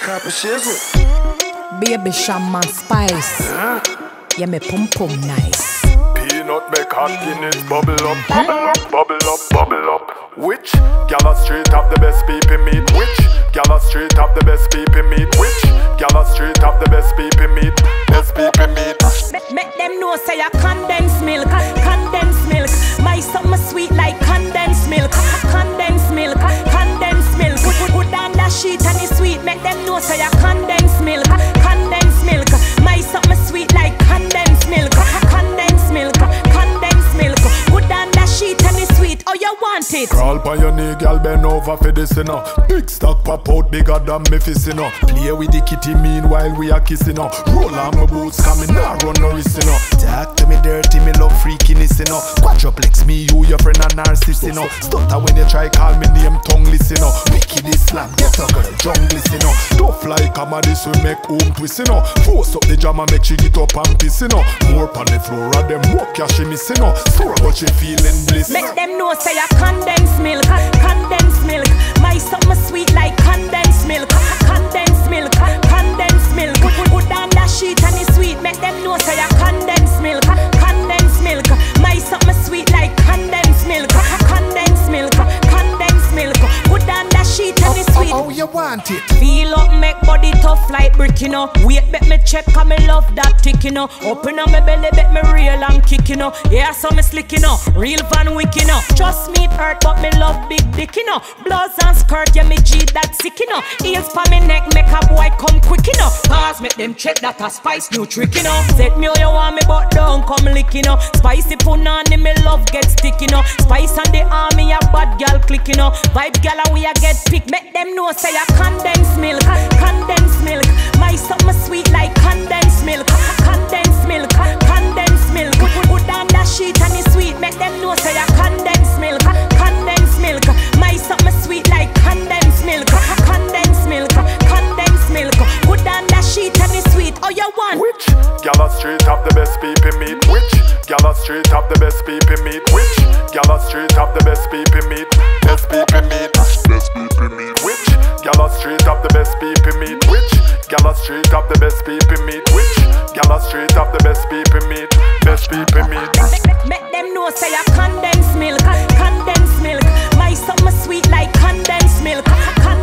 Coppershaun. Baby Cham and spice. Yeah, me pum pum nice. Peanut make hot Guinness bubble up, bubble up, bubble up, bubble up. Which gala straight up the best people meet? Which gala straight up the best people meet? Which gala straight up the best people meet? Best people meet. Make them know say a condensed milk, condensed milk. My something sweet like condensed milk, condensed milk, condensed milk. Put down that sheet and it's sweet. Make them know say a condensed milk, condensed milk. My something sweet like condensed milk, condensed milk, condensed milk. Put down that sheet and it's sweet. Oh, you want it? Crawl by your knee, girl, bend over for this, you know. Big stock pop out bigger than me fist, you know. Play with the kitty meanwhile we are kissing, you know. Roll on my boots, coming now, run no risk, you know. Talk to me dirty, me love freakiness, you know. Quadruplex, me, you, your friend, and narcissist, you know. Stutter when you try call me name, tongue listen, you know. Wicked Islam, get a girl, jungle, you know. Tough like a this will make home twist, you know. Force up the jam and make she get up and piss, you know. More on the floor, and them walk, yeah, she miss, you know. Sore, but she feeling bliss. Make them know say a condensed milk, condensed milk. My something sweet like condensed milk, condensed milk, condensed milk. Put down that sheet and it's sweet. Make them know say a condensed milk, condensed milk. My something sweet like condensed milk, condensed milk, condensed milk. Put down that sheet and it's sweet. Oh, you want it? Feel up, make body tough like brick, you know. Wait, bet me check, cause me love that tick, you know. Open up my belly, bet me real and kick, you know. Yeah, so me slick, you know. Real Van Wick, you know. Trust me, it hurt, but me love big dick, you know. Blouse and skirt, yeah, me G that sick, you know. Heels for me neck, make a boy come quick, you know. Pause, make them check that a spice new trick, you know. Set me how you want me, but don't come lick, you know. Spicy punani, me love get stick, you know. Spice and the army, a bad gal click, you know. Vibe gal, we a get pick. Make them know say a condensed milk, condensed milk. My something sweet like condensed milk, condensed milk, condensed milk. Put down that sheet and it's sweet. Make them know say a condensed milk, condensed milk. My something sweet like condensed milk, condensed milk, condensed milk. Put down that sheet and it's sweet. Oh, you want? Which gala straight up the best people meet? Which gala straight up the best people meet? Which gala straight up the best people meet? Best people meet. Best people meet. Which gala straight up the best people meet? Which gala straight up the best people meet? Which gala straight up the best people meet? Best people meet. Make them know say a condensed milk, condensed milk. My something sweet like condensed milk,